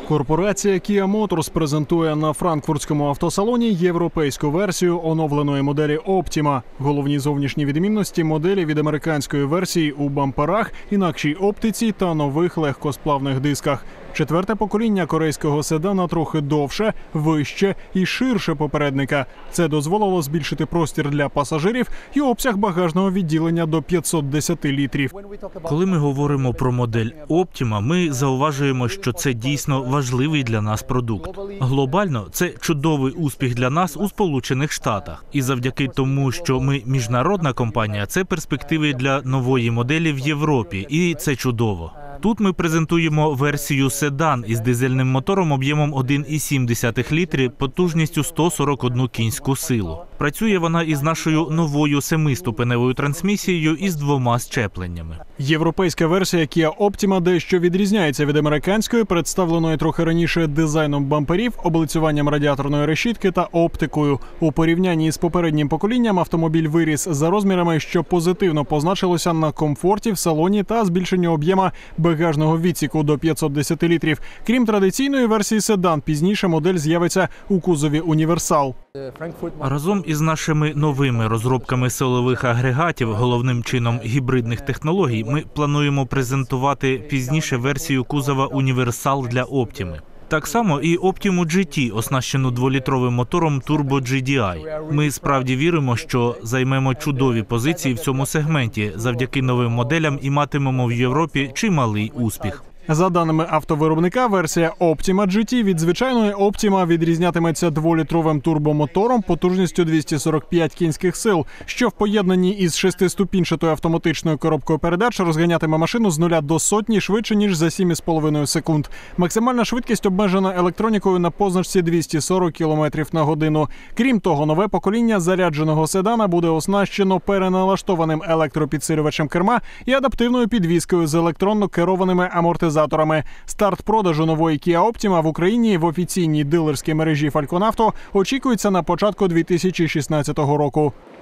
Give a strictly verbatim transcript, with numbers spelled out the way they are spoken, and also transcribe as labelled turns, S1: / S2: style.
S1: Корпорація Kia Motors презентує на франкфуртському автосалоні європейську версію оновленої моделі Optima. Головні зовнішні відмінності моделі від американської версії у бамперах, інакшій оптиці та нових легкосплавних дисках. Четверте покоління корейського седана трохи довше, вище і ширше попередника. Це дозволило збільшити простір для пасажирів і обсяг багажного відділення до п'ятсот десять літрів.
S2: Коли ми говоримо про модель Optima, ми зауважуємо, що це дійсно важливий для нас продукт. Глобально це чудовий успіх для нас у Сполучених Штатах. І завдяки тому, що ми міжнародна компанія, це перспективи для нової моделі в Європі, і це чудово. Тут ми презентуємо версію седан із дизельним мотором об'ємом один цілих сім десятих літри, потужністю сто сорок одну кінську силу. Працює вона із нашою новою семиступеневою трансмісією із двома щепленнями.
S1: Європейська версія Kia Optima дещо відрізняється від американської, представленої трохи раніше дизайном бамперів, облицюванням радіаторної решітки та оптикою. У порівнянні з попереднім поколінням автомобіль виріс за розмірами, що позитивно позначилося на комфорті в салоні та збільшенні об'єма багажного відсіку до п'ятсот десять літрів. Крім традиційної версії седан, пізніше модель з'явиться у кузові універсал.
S2: Разом із нашими новими розробками силових агрегатів, головним чином гібридних технологій, ми плануємо презентувати пізніше версію кузова універсал для Optima. Так само і Optima джі ті, оснащену дволітровим мотором Turbo джі ді ай. Ми справді віримо, що займемо чудові позиції в цьому сегменті завдяки новим моделям і матимемо в Європі чималий успіх.
S1: За даними автовиробника, версія Optima джі ті від звичайної Optima відрізнятиметься дволітровим турбомотором потужністю двісті сорок п'ять кінських сил, що в поєднанні із шестиступінчатою автоматичною коробкою передач розганятиме машину з нуля до сотні швидше, ніж за сім з половиною секунд. Максимальна швидкість обмежена електронікою на позначці двісті сорок кілометрів на годину. Крім того, нове покоління зарядженого седана буде оснащено переналаштованим електропідсилювачем керма і адаптивною підвіскою з електронно керованими амортизаторами. Старт продажу нової Kia Optima в Україні в офіційній дилерській мережі Falcon Auto очікується на початку дві тисячі шістнадцятого року.